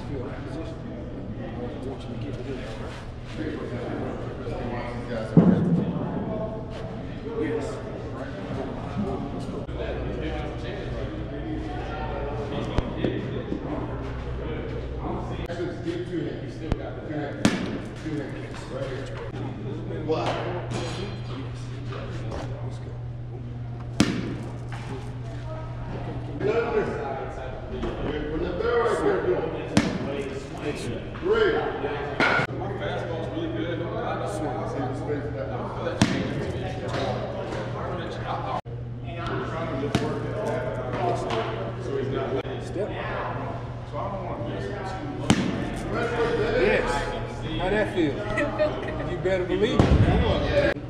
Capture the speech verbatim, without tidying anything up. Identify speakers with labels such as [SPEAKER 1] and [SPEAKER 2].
[SPEAKER 1] feel that position. I want you to get it in there, right? Yes. Let's go.
[SPEAKER 2] Get two hands. You still got the two hands. Two hands. Right here. Wow.
[SPEAKER 1] Let's go.
[SPEAKER 2] When the bell right there, good. Great.
[SPEAKER 3] My fastball's really good. I just want to see the space that I feel that change to me. I'm trying to just work it out. So he's not letting
[SPEAKER 1] Step.
[SPEAKER 3] So I don't want to miss too much.
[SPEAKER 1] Yes. How that feel? You better believe it.